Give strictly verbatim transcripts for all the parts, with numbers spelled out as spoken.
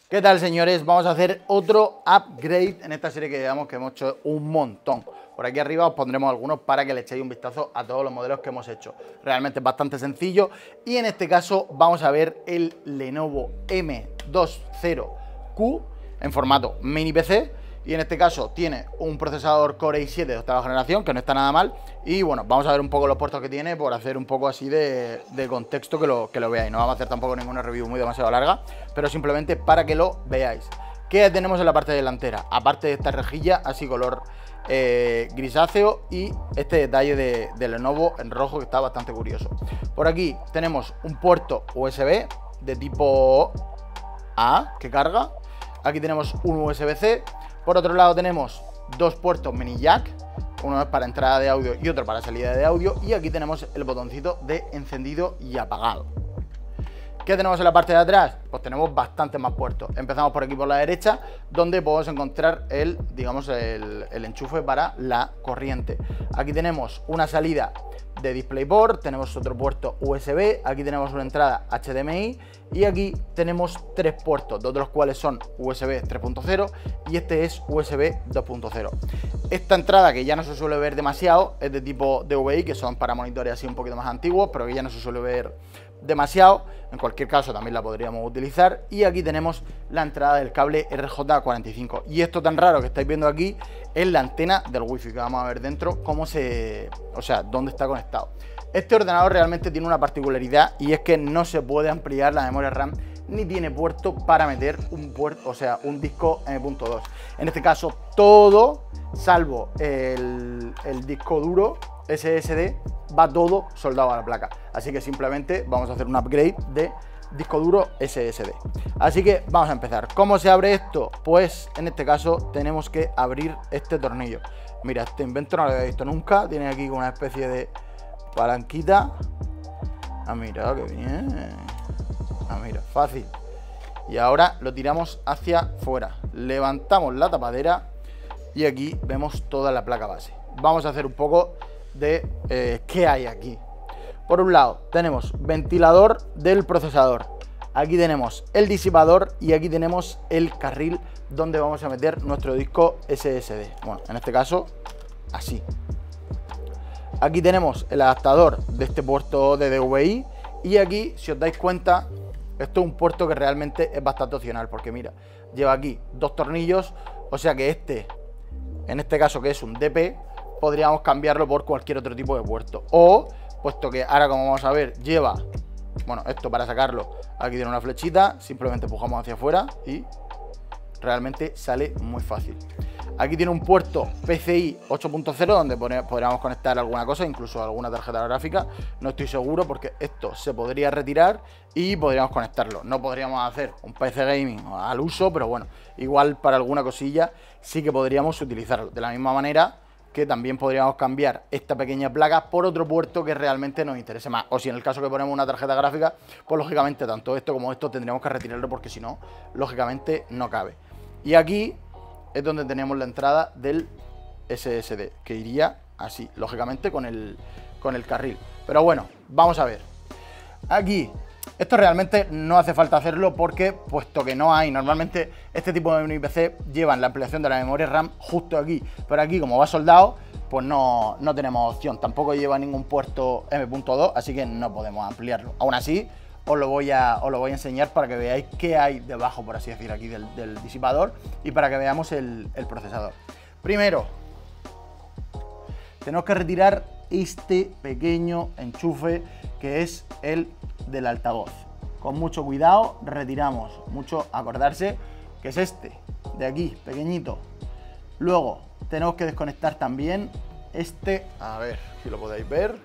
¿Qué tal, señores? Vamos a hacer otro upgrade en esta serie que llevamos, que hemos hecho un montón. Por aquí arriba os pondremos algunos para que le echéis un vistazo a todos los modelos que hemos hecho. Realmente es bastante sencillo y en este caso vamos a ver el Lenovo M veinte Q en formato mini P C. Y en este caso tiene un procesador Core i siete de octava generación, que no está nada mal. Y bueno, vamos a ver un poco los puertos que tiene por hacer un poco así de, de contexto que lo, que lo veáis. No vamos a hacer tampoco ninguna review muy demasiado larga, pero simplemente para que lo veáis. ¿Qué tenemos en la parte delantera? Aparte de esta rejilla así color eh, grisáceo y este detalle de, de Lenovo en rojo que está bastante curioso. Por aquí tenemos un puerto U S B de tipo A que carga. Aquí tenemos un U S B C. Por otro lado tenemos dos puertos mini jack, uno es para entrada de audio y otro para salida de audio, y aquí tenemos el botoncito de encendido y apagado. ¿Qué tenemos en la parte de atrás? Pues tenemos bastantes más puertos. Empezamos por aquí por la derecha, donde podemos encontrar el, digamos, el, el enchufe para la corriente. Aquí tenemos una salida de DisplayPort, tenemos otro puerto U S B, aquí tenemos una entrada H D M I y aquí tenemos tres puertos, dos de los cuales son U S B tres punto cero y este es U S B dos punto cero. Esta entrada, que ya no se suele ver demasiado, es de tipo D V I, que son para monitores así un poquito más antiguos, pero que ya no se suele ver demasiado. En cualquier caso también la podríamos utilizar. Y aquí tenemos la entrada del cable R J cuarenta y cinco. Y esto tan raro que estáis viendo aquí es la antena del wifi, que vamos a ver dentro cómo se... o sea, dónde está conectado. Este ordenador realmente tiene una particularidad y es que no se puede ampliar la memoria RAM ni tiene puerto para meter un puerto, o sea, un disco M punto dos. En este caso todo, salvo el, el disco duro S S D, va todo soldado a la placa. Así que simplemente vamos a hacer un upgrade de disco duro S S D. Así que vamos a empezar. ¿Cómo se abre esto? Pues en este caso tenemos que abrir este tornillo. Mira, este invento no lo había visto nunca. Tiene aquí una especie de palanquita. Ah, mira, qué bien. Ah, mira, fácil. Y ahora lo tiramos hacia fuera. Levantamos la tapadera y aquí vemos toda la placa base. Vamos a hacer un poco de eh, qué hay aquí. Por un lado tenemos ventilador del procesador, aquí tenemos el disipador y aquí tenemos el carril donde vamos a meter nuestro disco S S D. Bueno, en este caso así. Aquí tenemos el adaptador de este puerto de D V I y aquí, si os dais cuenta, esto es un puerto que realmente es bastante opcional, porque mira, lleva aquí dos tornillos, o sea que este, en este caso que es un D P, podríamos cambiarlo por cualquier otro tipo de puerto. O, puesto que ahora, como vamos a ver, lleva, bueno, esto para sacarlo, aquí tiene una flechita, simplemente empujamos hacia afuera y realmente sale muy fácil. Aquí tiene un puerto P C I ocho punto cero donde podríamos conectar alguna cosa, incluso alguna tarjeta gráfica. No estoy seguro porque esto se podría retirar y podríamos conectarlo. No podríamos hacer un P C gaming al uso, pero bueno, igual para alguna cosilla sí que podríamos utilizarlo. De la misma manera que también podríamos cambiar esta pequeña placa por otro puerto que realmente nos interese más. O si en el caso que ponemos una tarjeta gráfica, pues lógicamente tanto esto como esto tendríamos que retirarlo porque si no, lógicamente no cabe. Y aquí es donde tenemos la entrada del S S D, que iría así, lógicamente con el, con el carril. Pero bueno, vamos a ver. Aquí, esto realmente no hace falta hacerlo porque, puesto que no hay, normalmente este tipo de mini P C llevan la ampliación de la memoria RAM justo aquí. Pero aquí, como va soldado, pues no, no tenemos opción. Tampoco lleva ningún puerto M punto dos, así que no podemos ampliarlo. Aún así, os lo voy a, os lo voy a enseñar para que veáis qué hay debajo, por así decir, aquí del, del disipador y para que veamos el, el procesador. Primero, tenemos que retirar este pequeño enchufe que es el del altavoz. Con mucho cuidado retiramos, mucho acordarse que es este, de aquí, pequeñito. Luego tenemos que desconectar también este, a ver si lo podéis ver,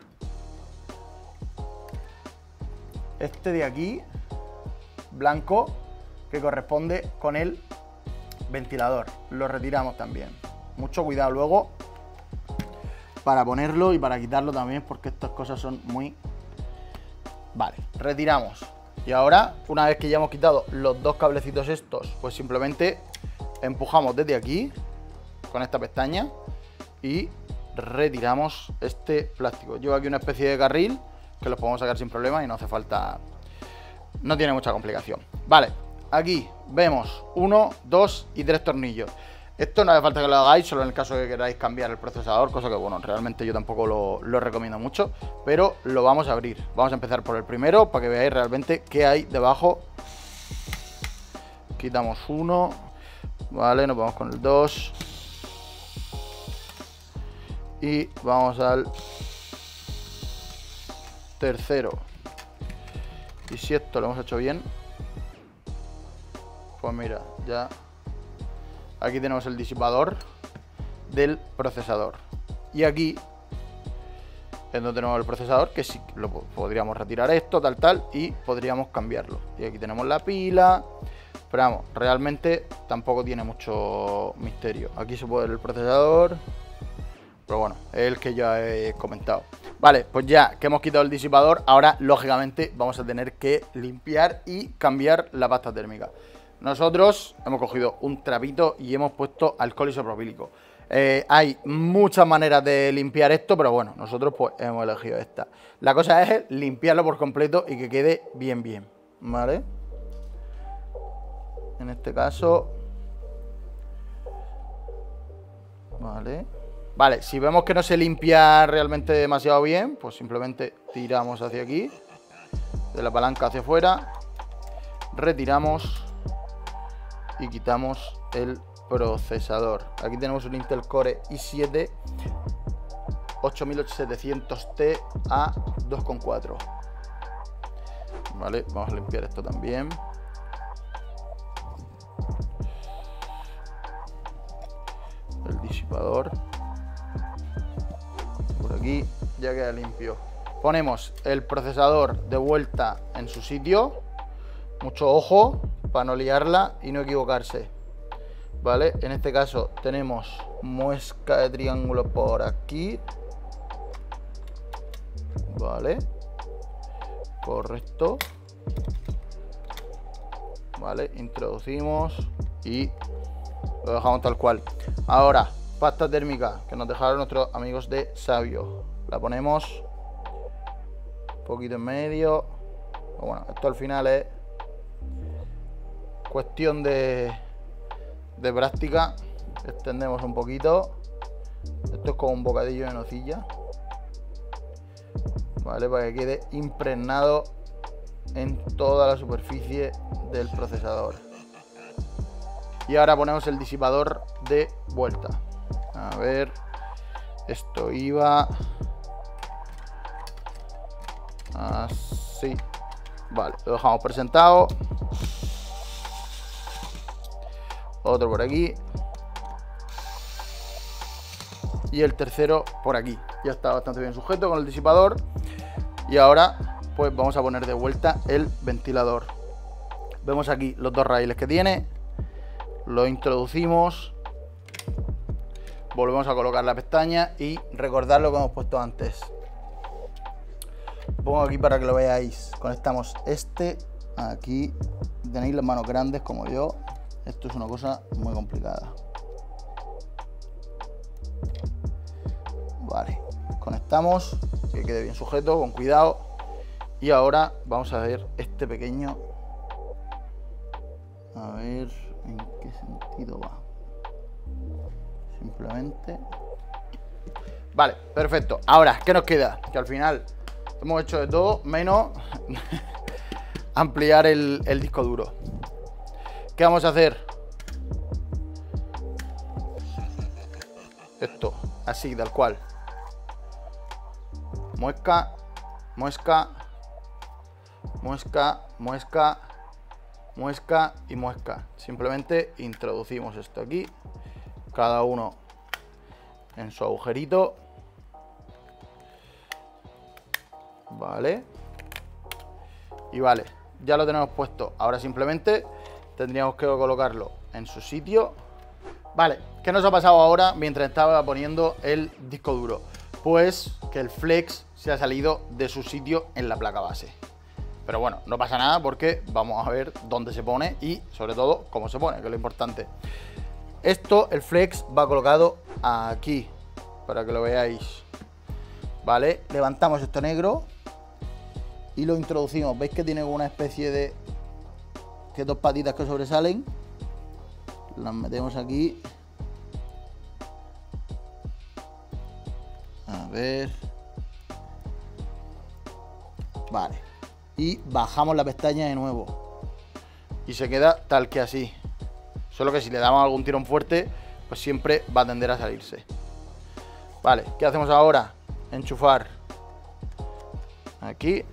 este de aquí, blanco, que corresponde con el ventilador. Lo retiramos también. Mucho cuidado luego para ponerlo y para quitarlo también, porque estas cosas son muy... Vale, retiramos. Y ahora, una vez que ya hemos quitado los dos cablecitos estos, pues simplemente empujamos desde aquí, con esta pestaña, y retiramos este plástico. Llevo aquí una especie de carril que los podemos sacar sin problema y no hace falta, no tiene mucha complicación. Vale, aquí vemos uno, dos y tres tornillos. Esto no hace falta que lo hagáis, solo en el caso de que queráis cambiar el procesador, cosa que, bueno, realmente yo tampoco lo, lo recomiendo mucho, pero lo vamos a abrir. Vamos a empezar por el primero para que veáis realmente qué hay debajo. Quitamos uno, vale, nos vamos con el dos y vamos al tercero. Y si esto lo hemos hecho bien, pues mira, ya aquí tenemos el disipador del procesador. Y aquí es donde tenemos el procesador, que sí lo podríamos retirar esto, tal, tal, y podríamos cambiarlo. Y aquí tenemos la pila. Pero vamos, realmente tampoco tiene mucho misterio. Aquí se puede ver el procesador, pero bueno, es el que ya he comentado. Vale, pues ya que hemos quitado el disipador, ahora lógicamente vamos a tener que limpiar y cambiar la pasta térmica. Nosotros hemos cogido un trapito y hemos puesto alcohol isopropílico. Eh, hay muchas maneras de limpiar esto, pero bueno, nosotros pues hemos elegido esta. La cosa es limpiarlo por completo y que quede bien bien, ¿vale? En este caso, vale. Vale, si vemos que no se limpia realmente demasiado bien, pues simplemente tiramos hacia aquí, de la palanca hacia afuera, retiramos y quitamos el procesador. Aquí tenemos un Intel Core i siete ocho mil setecientos T a dos coma cuatro. Vale, vamos a limpiar esto también. El disipador por aquí ya queda limpio. Ponemos el procesador de vuelta en su sitio. Mucho ojo para no liarla y no equivocarse. Vale, en este caso tenemos muesca de triángulo por aquí. Vale, correcto. Vale, introducimos y lo dejamos tal cual. Ahora, pasta térmica que nos dejaron nuestros amigos de Savio. La ponemos un poquito en medio. Bueno, esto al final es cuestión de, de práctica. Extendemos un poquito. Esto es como un bocadillo de nocilla. Vale, para que quede impregnado en toda la superficie del procesador. Y ahora ponemos el disipador de vuelta. A ver, esto iba así. Vale, lo dejamos presentado. Otro por aquí. Y el tercero por aquí. Ya está bastante bien sujeto con el disipador. Y ahora pues vamos a poner de vuelta el ventilador. Vemos aquí los dos raíles que tiene. Lo introducimos. Volvemos a colocar la pestaña y recordar lo que hemos puesto antes. Lo pongo aquí para que lo veáis. Conectamos este aquí. Tenéis las manos grandes como yo. Esto es una cosa muy complicada. Vale, conectamos, que quede bien sujeto, con cuidado. Y ahora vamos a ver este pequeño. A ver en qué sentido va. Simplemente. Vale, perfecto. Ahora, ¿qué nos queda? Que al final hemos hecho de todo menos ampliar el, el disco duro. ¿Qué vamos a hacer? Esto, así, tal cual. Muesca, muesca, muesca, muesca, muesca y muesca. Simplemente introducimos esto aquí, cada uno en su agujerito. Vale. Y vale, ya lo tenemos puesto. Ahora simplemente tendríamos que colocarlo en su sitio. Vale, ¿qué nos ha pasado ahora mientras estaba poniendo el disco duro? Pues que el flex se ha salido de su sitio en la placa base. Pero bueno, no pasa nada porque vamos a ver dónde se pone y sobre todo cómo se pone, que es lo importante. Esto, el flex va colocado aquí, para que lo veáis. Vale, levantamos esto negro y lo introducimos. ¿Veis que tiene una especie de que dos patitas que sobresalen. Las metemos aquí. A ver. Vale. Y bajamos la pestaña de nuevo. Y se queda tal que así. Solo que si le damos algún tirón fuerte, pues siempre va a tender a salirse. Vale, ¿qué hacemos ahora? Enchufar aquí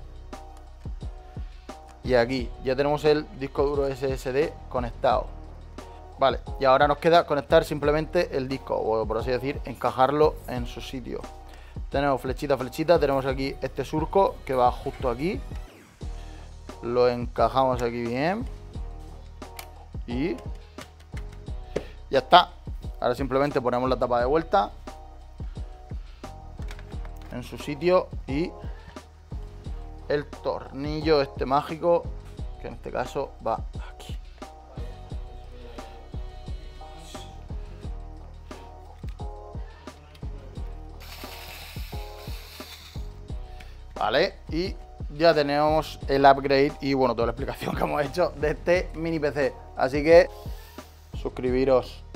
y aquí. Ya tenemos el disco duro S S D conectado. Vale, y ahora nos queda conectar simplemente el disco, o por así decir, encajarlo en su sitio. Tenemos flechita, flechita, tenemos aquí este surco que va justo aquí. Lo encajamos aquí bien. Y ya está. Ahora simplemente ponemos la tapa de vuelta en su sitio y el tornillo este mágico, que en este caso va aquí. Vale, y ya tenemos el upgrade y bueno, toda la explicación que hemos hecho de este mini P C. Así que suscribiros.